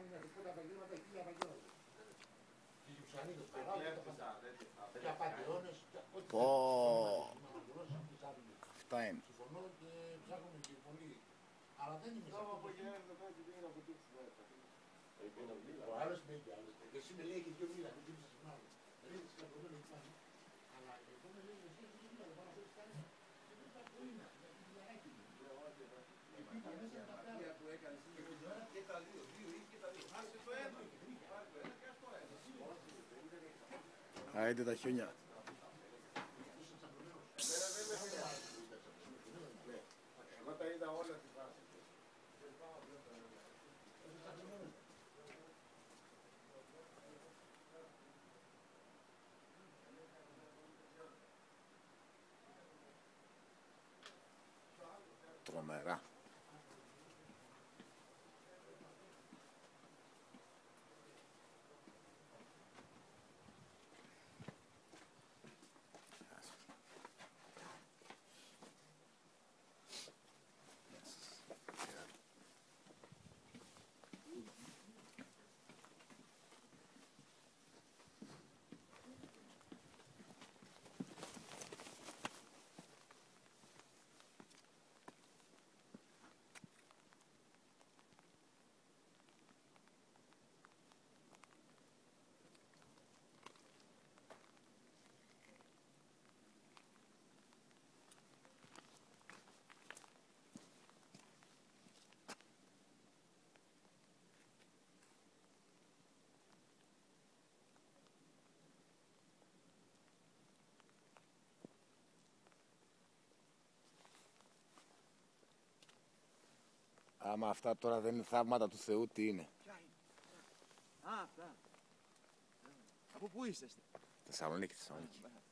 κάνουν τα επαγγέλματα 1000 επαγγέλματα. Και οι ψανίδες παράγουν, και απατεώνες, ό,τι αυτά είναι. συμφωνώ και ψάχνουμε και πολύ. Αλλά δεν είμαι ο άλλος με είπε, και εσύ με λέει και 2 μίλα, μην τίμησες τον άλλο. Ρίχνεις και απλωμένο εκεί πάνω. Αλλά εγώ με λέει, εσύ δεν μίλα, δεν πάω να θέλεις κάνει. Και δεν πάω είναι, είναι λιαράκι μου. Πήγα μέσα με τα πτάρια που έκανες και τα δύο, και τα δύο. Άσε το ένα, πάρε το ένα και ας το ένα. Άιντε τα χιόνια. Εγώ τα είδα όλα τη βάση. Τρομερά. Άμα αυτά τώρα δεν είναι θαύματα του Θεού, τι είναι? Ποια είναι? Α, αυτά. Από πού είσαστε? Θεσσαλονίκη.